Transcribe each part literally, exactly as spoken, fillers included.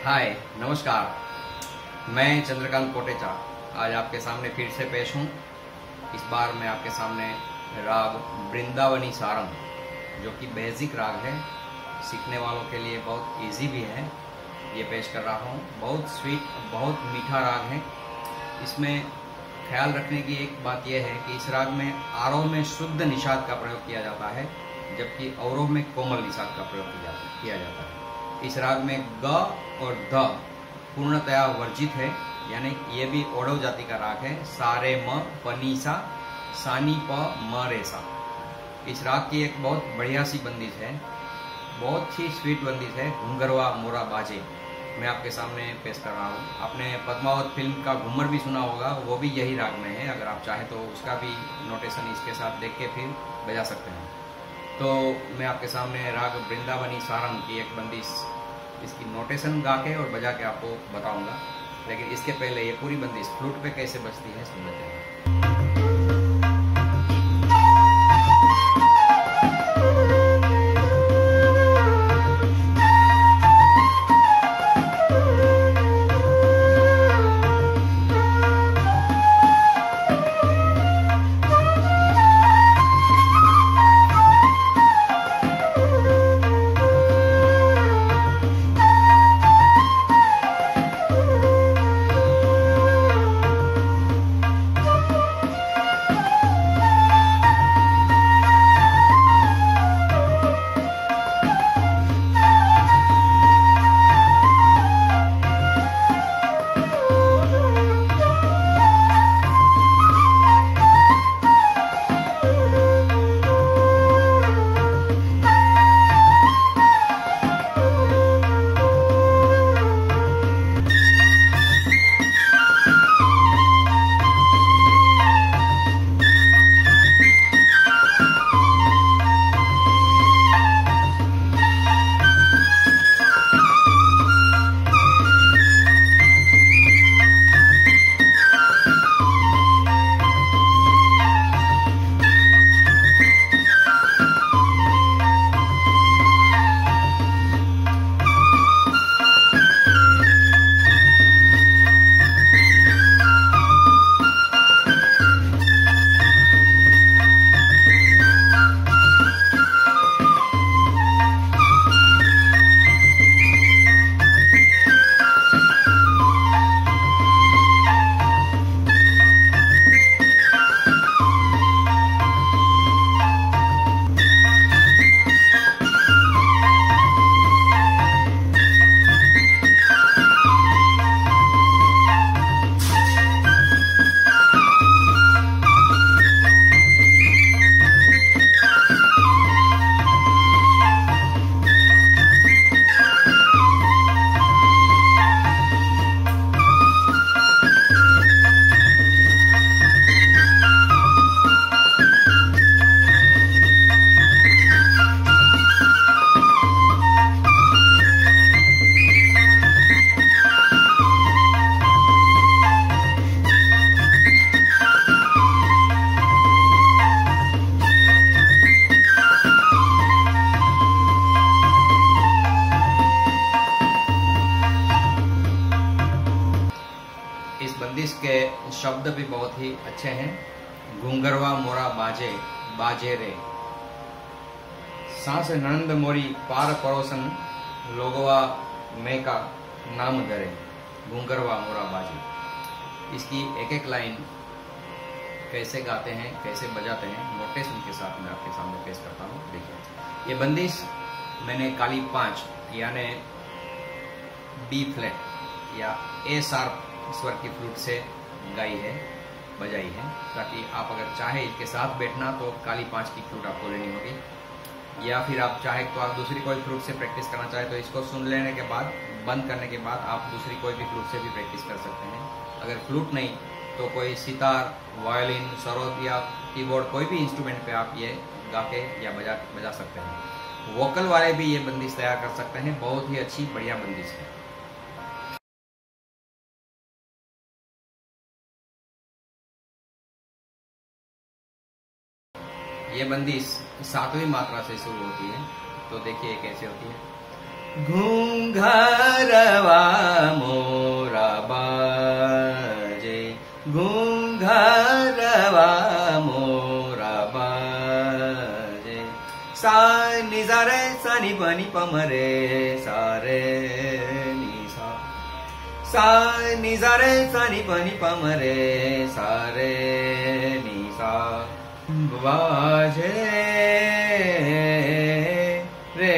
हाय नमस्कार, मैं चंद्रकांत कोटेचा आज आपके सामने फिर से पेश हूँ। इस बार मैं आपके सामने राग वृंदावनी सारंग, जो कि बेसिक राग है, सीखने वालों के लिए बहुत इजी भी है, ये पेश कर रहा हूँ। बहुत स्वीट, बहुत मीठा राग है। इसमें ख्याल रखने की एक बात यह है कि इस राग में आरोह में शुद्ध निषाद का प्रयोग किया जाता है, जबकि अवरोह में कोमल निषाद का प्रयोग किया जाता है। इस राग में ग और ध पूर्णतया वर्जित है, यानी ये भी ओढ़व जाति का राग है। सारे म पनीसा सानी प म रे सा। इस राग की एक बहुत बढ़िया सी बंदिश है, बहुत ही स्वीट बंदिश है। घुंघरवा मोरा बाजे मैं आपके सामने पेश कर रहा हूँ। आपने पद्मावत फिल्म का घूमर भी सुना होगा, वो भी यही राग में है। अगर आप चाहें तो उसका भी नोटेशन इसके साथ देख के फिर बजा सकते हैं। तो मैं आपके सामने राग वृंदावनी सारंग की एक बंदिश, इसकी नोटेशन गा के और बजा के आपको बताऊंगा, लेकिन इसके पहले ये पूरी बंदिश फ्लूट पे कैसे बजती है सुन लेते हैं। बंदिश के शब्द भी बहुत ही अच्छे हैं। घुंघरवा मोरा बाजे बाजे रे, सांस नंद मोरी पार पड़ोसन, लोगवा मैं का नाम धरे। घुंघरवा मोरा बाजे, इसकी एक एक लाइन कैसे गाते हैं, कैसे बजाते हैं, नोटेशन के साथ मैं आपके सामने पेश करता हूँ। देखिए, ये बंदिश मैंने काली पांच यानी बी फ्लैट या ए शार्प स्वर की फ्लूट से गाई है, बजाई है, ताकि आप अगर चाहे इसके साथ बैठना तो काली पांच की फ्लूट आपको लेनी होगी, या फिर आप चाहे तो आप दूसरी कोई फ्लूट से प्रैक्टिस करना चाहे तो इसको सुन लेने के बाद, बंद करने के बाद आप दूसरी कोई भी फ्लूट से भी प्रैक्टिस कर सकते हैं। अगर फ्लूट नहीं तो कोई सितार, वायलिन, सरोद या कीबोर्ड, कोई भी इंस्ट्रूमेंट पे आप ये गा के या बजा बजा सकते हैं। वोकल वाले भी ये बंदिश तैयार कर सकते हैं, बहुत ही अच्छी बढ़िया बंदिश है। ये बंदिश सातवीं मात्रा से शुरू होती है, तो देखिए कैसे होती है। घुंघरवा मोरा बाजे, घुंघरवा मोरा बाजे। सा नि सा रे सा नि प नि प म रे सा रे नि सा, सा नि सा रे सा नि प नि प म रे सा रे नि सा। बाजे रे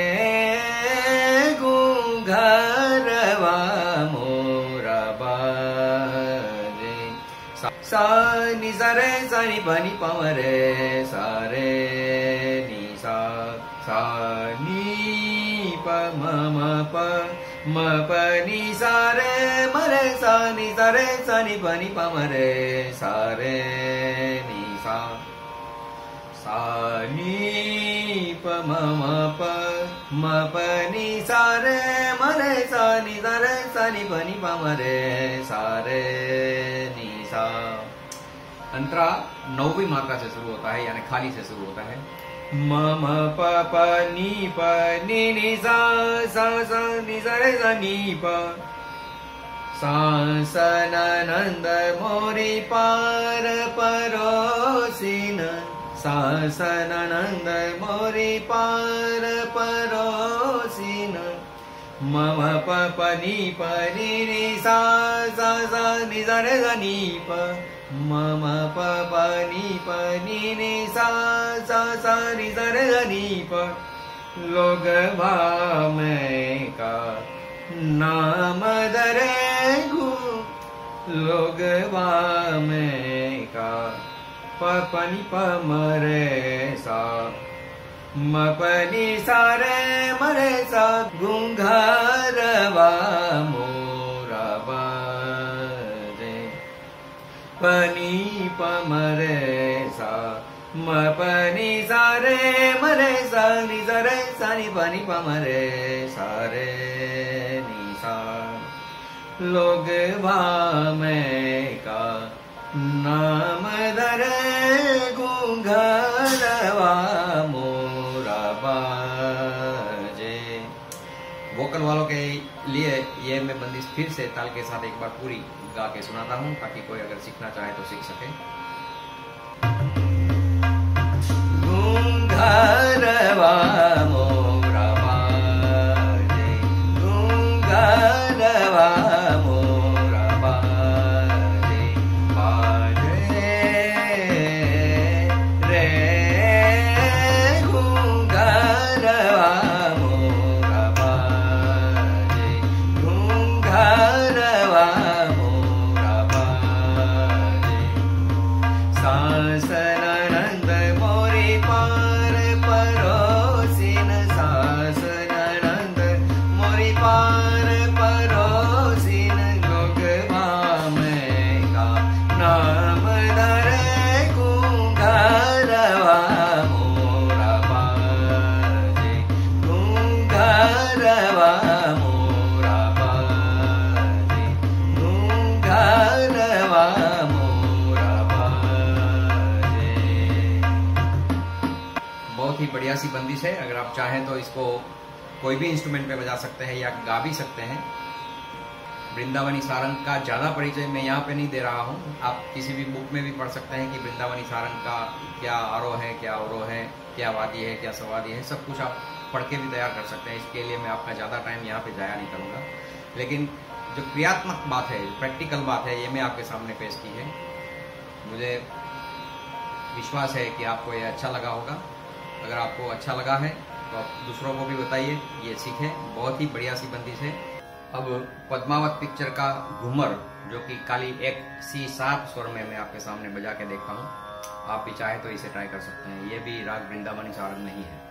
घुंघरवा मोरा बाजे। सा नि सा रे सा नि प नि प म रे सा रे नि सा, सा नि प म म प म प नि सा रे म रे सा नि सा रे सा नि प नि प म रे सा रे नि सा, सा नि प म म प म प नि सा रे म रे सा नि सा रे सा नि प नि प म रे सा रे नि सा। अंतरा नौवीं मात्रा से शुरू होता है, यानी खाली से शुरू होता है। म म प प नि प नि नि सा सा सा नि सा रे सा नि प। सा स न नंद मोरी पार परोसिन, सा स न नंद मोरी पार परोसिन। म म प प नि प नि नि सा सा सा नि सा रे सा नि प। म म प प नि प नि नि सा सा सा नि सा रे सा नि प। लोगवा में का नाम दरे घु, लोगवा में का प प नि प म रे सा, म प नि सा रे म रे सा। घुंघरवा मोरा बाजे, प नि प म रे सा, म प नि सा रे म रे सा नि सा रे सा नि प नि प म रे सा रे नि सा। लोगवा में का नाम धरे घुंघरवा मोरा बाजे। वोकल वालों के लिए ये मैं बंदिश फिर से ताल के साथ एक बार पूरी गा के सुनाता हूँ, ताकि कोई अगर सीखना चाहे तो सीख सके। घुंघरवा मोरा बाजे, घुंघरवा मोरा बाजे, बाजे रे घुंघरवा मोरा बाजे, घुंघरवा मोरा बाजे। सांस ननंद मोरी पार परोसिन, सांस ननंद मोरी पार परोसिन। लोगवा में का नाम धरे घुंघरवा मोरा बाजे, घुंघरवा मोरा बाजे, घुंघरवा मोरा बाजे। बहुत ही बढ़िया सी बंदिश है। अगर आप चाहें तो इसको कोई भी इंस्ट्रूमेंट पे बजा सकते हैं या गा भी सकते हैं। वृंदावनी सारंग का ज्यादा परिचय मैं यहाँ पे नहीं दे रहा हूँ, आप किसी भी बुक में भी पढ़ सकते हैं कि वृंदावनी सारंग का क्या आरोह है, क्या अवरोह है, क्या वादी है, क्या सवादी है, सब कुछ आप पढ़ के भी तैयार कर सकते हैं। इसके लिए मैं आपका ज्यादा टाइम यहाँ पे जाया नहीं करूँगा, लेकिन जो क्रियात्मक बात है, प्रैक्टिकल बात है, ये मैं आपके सामने पेश की है। मुझे विश्वास है कि आपको ये अच्छा लगा होगा। अगर आपको अच्छा लगा है तो आप दूसरों को भी बताइए, ये सीखें। बहुत ही बढ़िया सी बंदिश है। अब पद्मावत पिक्चर का घूमर, जो कि काली एक सी सात स्वर में मैं आपके सामने बजा के देखता हूँ, आप भी चाहे तो इसे ट्राई कर सकते हैं। ये भी राग वृंदावनी सारंग नहीं है।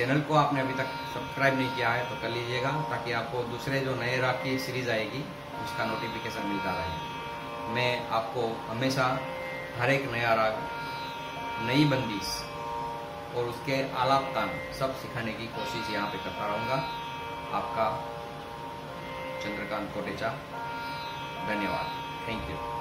चैनल को आपने अभी तक सब्सक्राइब नहीं किया है तो कर लीजिएगा, ताकि आपको दूसरे जो नए राग की सीरीज आएगी उसका नोटिफिकेशन मिलता रहे। मैं आपको हमेशा हर एक नया राग, नई बंदिश और उसके आलाप तान सब सिखाने की कोशिश यहाँ पे करता रहूँगा। आपका चंद्रकांत कोटेचा, धन्यवाद, थैंक यू।